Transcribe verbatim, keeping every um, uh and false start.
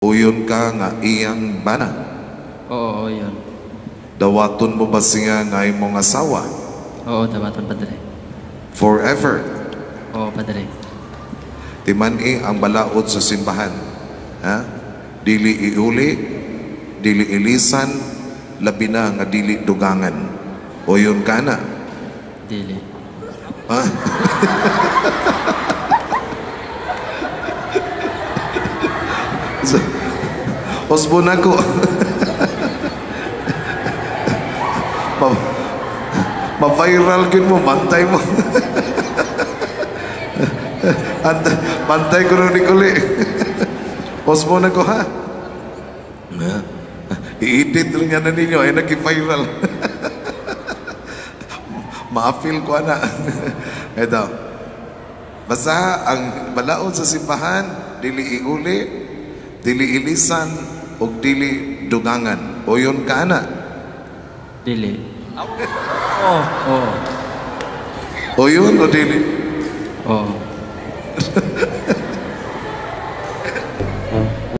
Uyon ka nga iyang bana. Oo, oo, yun. Dawaton mo ba siya nga imong asawa? Oo, dawaton, Padre. Forever. Oo, Padre. Timani ang balaod sa simbahan. Ha? Dili iuli, dili ilisan, labi na nga dili dugangan. Uyon ka na. Dili. Ha? Osbon ako. Ma-viral kin mo, bantay mo. Bantay ko rin uli. Osbon ako, ha? I-edit rin yan na ninyo, ay nag-viral. Ma-feel ko na. Ito. Basta ang balaod sa simbahan, dili iuli, dili ilisan, o dili dugangan. O yun ka na. Dili. Oo, oo. O yun o dili? Oo.